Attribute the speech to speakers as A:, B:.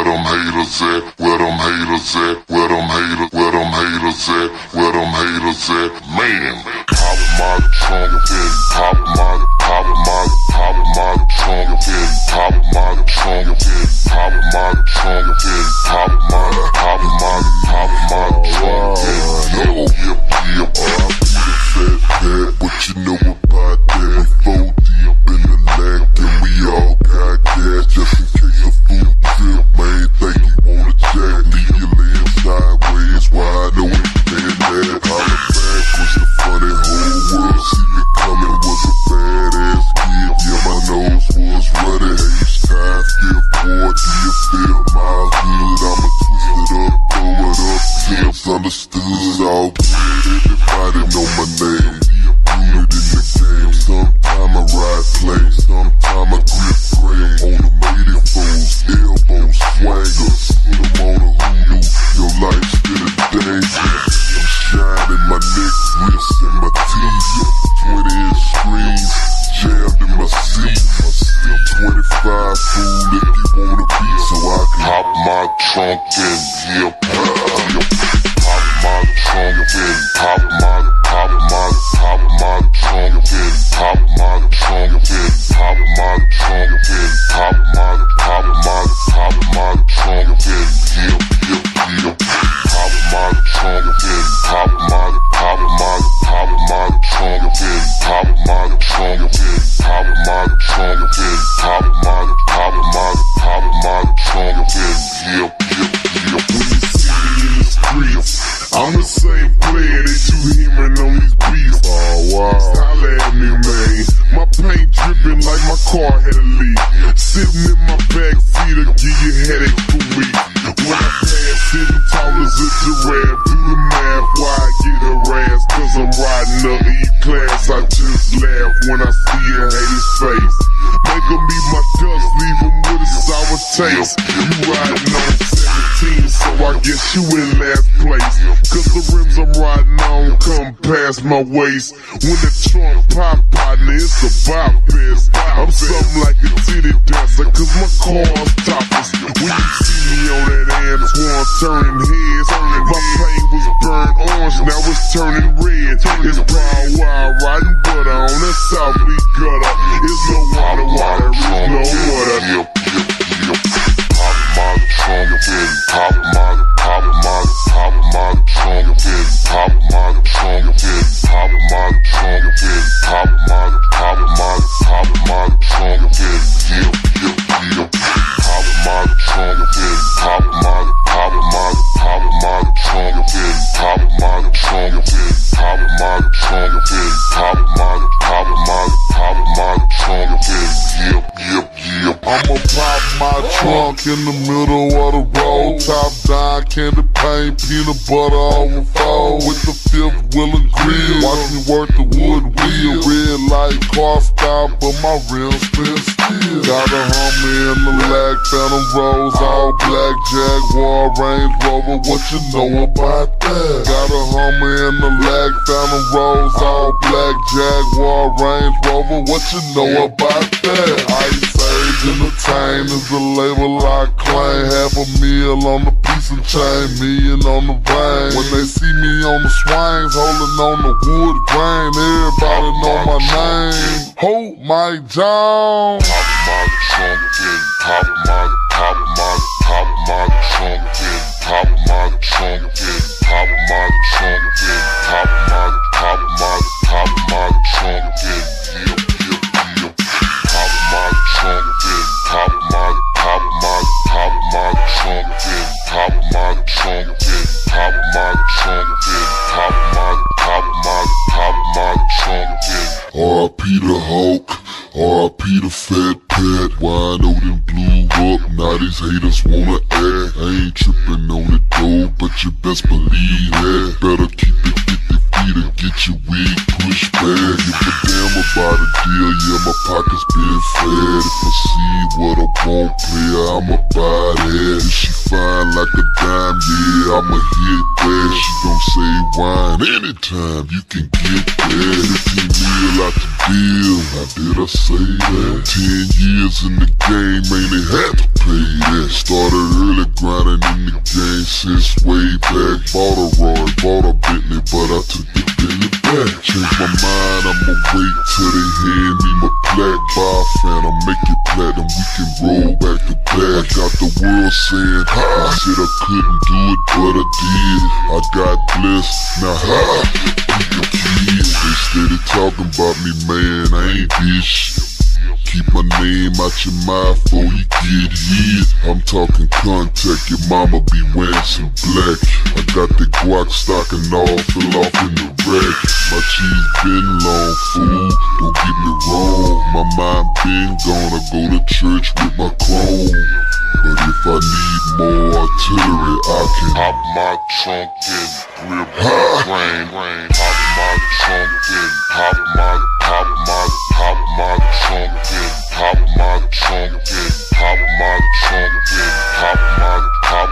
A: Where them haters at? Where them haters at? Where them haters? Where them haters at? Where them haters at? Man, pop my trunk and pop my trunk and pop my trunk and pop my trunk and pop my trunk and pop my trunk and what you know about that? 4 deep in the lag and we all got gas just in case a fool trip. Man, think you wanna jack, leave your legs sideways, wide open and that. Holla back was the funny whole world. See me coming was a badass kid. Yeah, my nose was running. H-time, skip forward, do you feel my hood? I'ma twist it up, throw it up. Tips understood, all good. Everybody know my name. Rooted in the game. Sometime I ride play, sometime I grip grain. On the mated foes, elbows, swangers. Put them on a hoodoo, your life's still a danger. I'm shining my neck, wrist, and my teeth. 20-inch screens, jammed in my seat. 25 fool if you wanna be, so I can pop my trunk and pop my trunk and pop my trunk and pop my trunk and pop my trunk and pop my trunk and pop my trunk and pop my trunk and pop my trunk and pop my trunk and pop my trunk and pop my trunk and when you see me in the streets, I'm the same player that you hearing on these beats. Oh wow, style at me, man. My paint dripping like my car had a leak. Sitting in my back seat to give you headache for me. When I pass, sitting tall as a giraffe. Do the math, why I get harassed? Cause I'm riding up E-class. I just laugh when I see a hater's face. Make him eat my dust, leave him with a sour taste. You riding on 17, so I guess you in last place. Cause the rims I'm riding on come past my waist. When the trunk pop, partner, it's a bop fest. I'm something like a titty dancer, cause my car's topless. When you see me on that Antoine turning heads, my paint was burnt orange, now it's turning red. It's brown wild riding butter on that South Beach gutter. It's no water, it's no water. Pop my trunk and pop my trunk and pop my trunk and pop my trunk and pop my trunk and pop my trunk and pop my trunk and pop my trunk and pop my trunk and pop my trunk and I'ma pop my trunk in the middle of the road. Top down, candy paint, peanut butter overfold. With the fifth wheel and grill, watch me work the wood wheel. Red light, car stop, but my rims spin still. Got a Hummer in the lag, Phantom Rose, all black Jaguar, Range Rover. What you know about that? Got a Hummer in the lag, Phantom Rose, all black Jaguar, Range Rover. What you know about that? Ice Age Entertain is the label I claim. $500,000 on the piece and chain, million on the vein. When they see me on the swings, holding on the wood grain, everybody know my name. Hold my John. Pop my trunk and pop my trunk and pop my trunk and pop my trunk and pop my trunk and pop my trunk and pop my trunk and pop my trunk and pop my trunk and pop my trunk and R.I.P. the Hulk, R.I.P. the Fat Pat. Wide open blew up, now these haters wanna act. I ain't tripping on it though, but you best believe that. Better keep it 50 feet and get your wig pushed back. Give a damn about a deal, yeah, my pockets been fat. If I see what I want, player, I'ma buy that. If she fine like a dime, yeah, I'ma hit that. She gon' say wine anytime, you can get that. 15 mil out the deal, how did I say that? 10 years in the game, ain't it had to pay that. Started early grinding in the game since way back. Bought a Roy, bought a Bentley, but I took the Bentley back. Changed my mind, I'ma wait till they hand me my plaque. Buy a Phantom, make it platinum, we can roll back to back. I got the world saying, ha, I said I couldn't do it, but I did. I got blessed, now ha, they steady talking about me, man, I ain't bitch. Keep my name out your mouth before you get hit. I'm talking contact, your mama be wearing some black. I got the guac stocking all, fell off in the rack. My cheese been long, fool, don't get me wrong. My mind been gone, I go to church with my chrome. But if I need more artillery, I can hop my trunk and grip my brain. Hop my trunk and hop my trunk and hop my trunk and hop my trunk and hop my